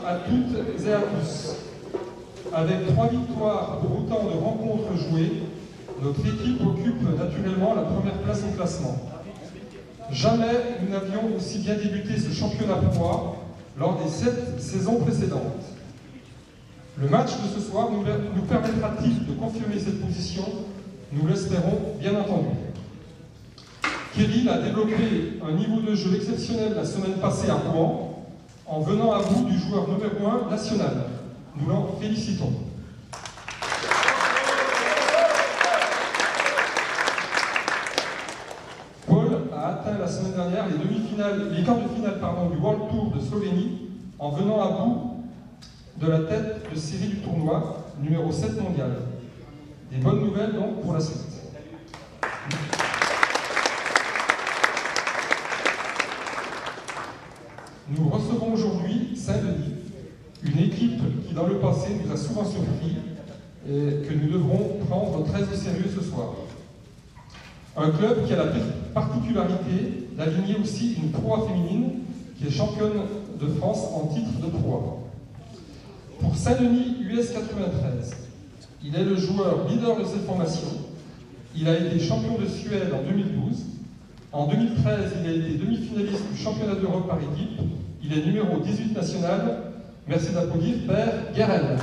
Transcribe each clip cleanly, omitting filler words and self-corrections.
à toutes et à tous. Avec 3 victoires pour autant de rencontres jouées, notre équipe occupe naturellement la première place au classement. Jamais nous n'avions aussi bien débuté ce championnat pro lors des 7 saisons précédentes. Le match de ce soir nous permettra-t-il de confirmer cette position? Nous l'espérons bien entendu. Kirill a développé un niveau de jeu exceptionnel la semaine passée à Rouen en venant à bout du joueur numéro 1 national. Nous l'en félicitons. Paul a atteint la semaine dernière les quarts de finale du World Tour de Slovénie en venant à bout de la tête de série du tournoi, numéro 7 mondial. Des bonnes nouvelles donc pour la suite. Nous recevons aujourd'hui Saint-Denis, une équipe qui dans le passé nous a souvent surpris et que nous devrons prendre très au sérieux ce soir. Un club qui a la particularité d'aligner aussi une proie féminine qui est championne de France en titre de proie. Pour Saint-Denis US 93, il est le joueur leader de cette formation. Il a été champion de Suède en 2012. En 2013, il a été demi-finaliste du championnat d'Europe par équipe. Il est numéro 18 national. Merci d'applaudir Père Guérel.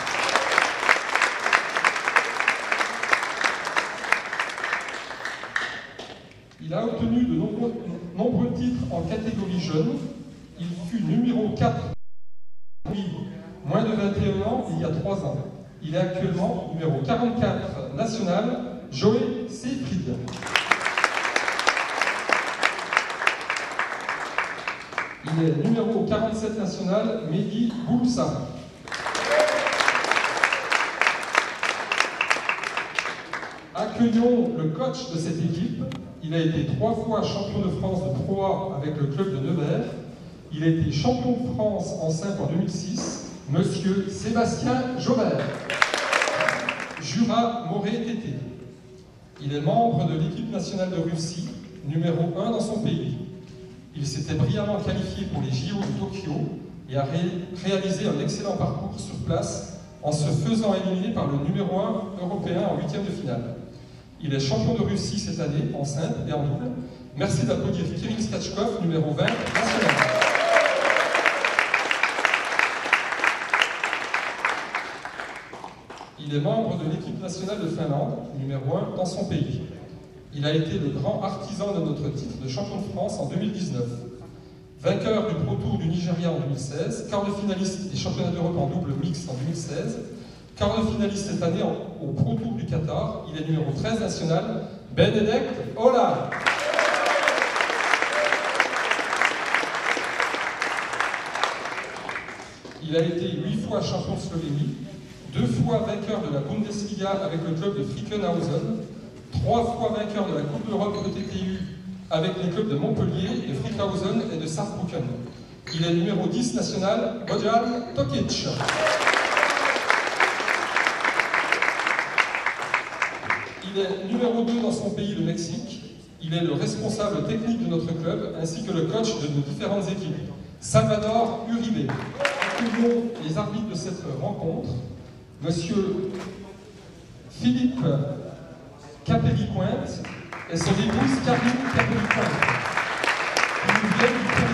Il a obtenu de nombreux titres en catégorie jeune. Il fut numéro 4 moins de 21 ans il y a 3 ans. Il est actuellement numéro 44 national, Joël Seyfried. Il est numéro 47 national, Mehdi Bouloussa. Accueillons le coach de cette équipe. Il a été 3 fois champion de France de Pro A avec le club de Nevers. Il a été champion de France en simple en 2006. Monsieur Sébastien Jaubert. Jura Moré-Tété. Il est membre de l'équipe nationale de Russie, numéro 1 dans son pays. Il s'était brillamment qualifié pour les JO de Tokyo et a réalisé un excellent parcours sur place en se faisant éliminer par le numéro 1 européen en 8e de finale. Il est champion de Russie cette année en simple et en double. Merci d'applaudir Kirill Skachkov, numéro 20 national. Il est membre de l'équipe nationale de Finlande, numéro 1 dans son pays. Il a été le grand artisan de notre titre de champion de France en 2019. Vainqueur du Pro Tour du Nigeria en 2016, quart de finaliste des championnats d'Europe en double mixte en 2016, quart de finaliste cette année au Pro Tour du Qatar. Il est numéro 13 national, Benedek Ola. Il a été 8 fois champion de Slovénie, 2 fois vainqueur de la Bundesliga avec le club de Frickenhausen, 3 fois vainqueur de la Coupe d'Europe ETTU avec les clubs de Montpellier, de Frickenhausen et de Saarbrücken. Il est numéro 10 national, Bojan Tokic. Il est numéro 2 dans son pays, le Mexique. Il est le responsable technique de notre club ainsi que le coach de nos différentes équipes. Salvador Uribe. Accueillons les arbitres de cette rencontre. Monsieur Philippe Capelli-Pointe et son épouse Karine Capelli-Pointe, qui nous viennent du